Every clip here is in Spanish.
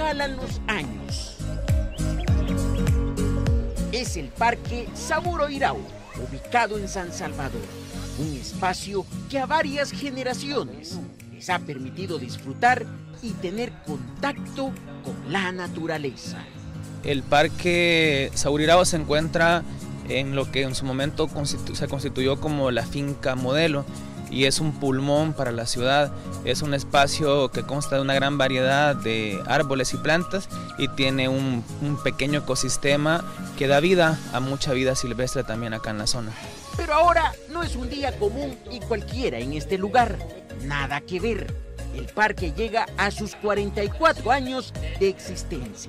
calan los años. Es el Parque Saburo Irau, ubicado en San Salvador. Un espacio que a varias generaciones les ha permitido disfrutar y tener contacto con la naturaleza. El Parque Saburo Irau se encuentra en lo que en su momento se constituyó como la finca modelo y es un pulmón para la ciudad. Es un espacio que consta de una gran variedad de árboles y plantas y tiene un pequeño ecosistema que da vida a mucha vida silvestre también acá en la zona. Pero ahora no es un día común y cualquiera en este lugar. Nada que ver. El parque llega a sus 44 años de existencia.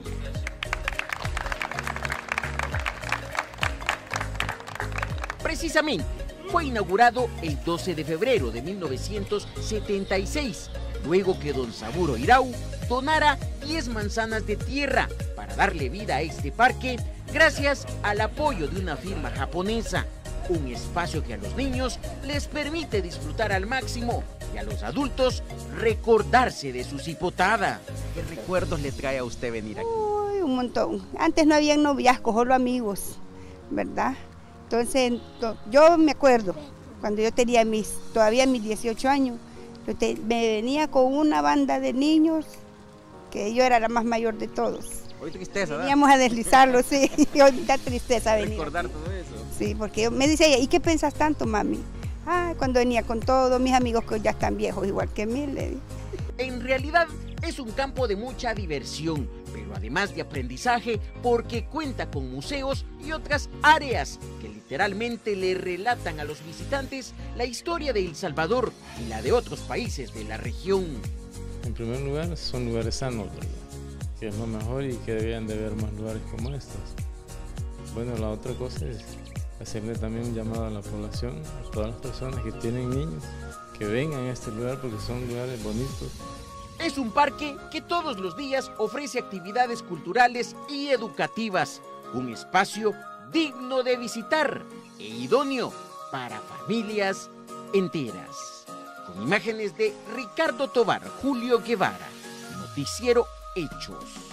Precisamente, fue inaugurado el 12 de febrero de 1976, luego que don Saburo Irau donara 10 manzanas de tierra para darle vida a este parque gracias al apoyo de una firma japonesa. Un espacio que a los niños les permite disfrutar al máximo y a los adultos recordarse de su cipotada. ¿Qué recuerdos le trae a usted venir aquí? Uy, un montón. Antes no había noviazgos, solo amigos, ¿verdad? Entonces, yo me acuerdo, cuando yo tenía todavía mis 18 años, me venía con una banda de niños, que yo era la más mayor de todos. Hoy tristeza, ¿verdad? Veníamos a deslizarlo, sí, y hoy da tristeza venir. Recordar todo eso. Sí, porque me dice ella, ¿y qué piensas tanto, mami? Ah, cuando venía con todos mis amigos que ya están viejos, igual que mí, le dije. En realidad es un campo de mucha diversión, pero además de aprendizaje, porque cuenta con museos y otras áreas que literalmente le relatan a los visitantes la historia de El Salvador y la de otros países de la región. En primer lugar, son lugares sanos, ¿verdad? Que es lo mejor y que deberían de haber más lugares como estos. Bueno, la otra cosa es hacerle también un llamado a la población, a todas las personas que tienen niños, que vengan a este lugar porque son lugares bonitos. Es un parque que todos los días ofrece actividades culturales y educativas, un espacio digno de visitar e idóneo para familias enteras. Con imágenes de Ricardo Tobar, Julio Guevara, Noticiero Hechos.